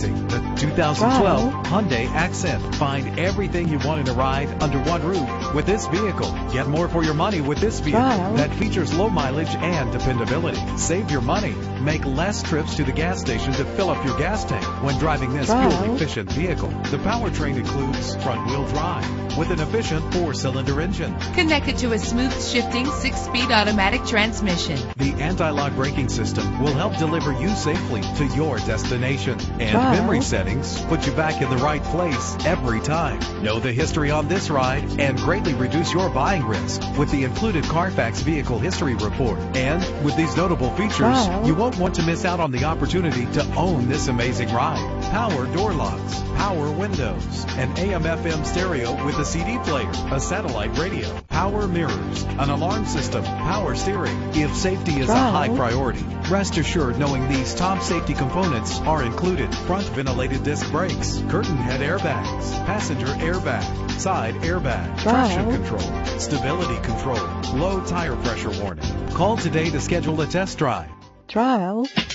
Introducing the 2012 Hyundai Accent. Find everything you want in a ride under one roof with this vehicle. Get more for your money with this vehicle that features low mileage and dependability. Save your money. Make less trips to the gas station to fill up your gas tank when driving this fuel-efficient vehicle. The powertrain includes front-wheel drive with an efficient 4-cylinder engine connected to a smooth shifting 6-speed automatic transmission. The anti-lock braking system will help deliver you safely to your destination. And memory settings put you back in the right place every time. Know the history on this ride and greatly reduce your buying risk with the included Carfax Vehicle History Report. And with these notable features, you won't want to miss out on the opportunity to own this amazing ride. Power door locks, power windows, an AM/FM stereo with a CD player, a satellite radio, power mirrors, an alarm system, power steering. If safety is a high priority, rest assured knowing these top safety components are included: front ventilated disc brakes, curtain head airbags, passenger airbag, side airbag, traction control, stability control, low tire pressure warning. Call today to schedule a test drive.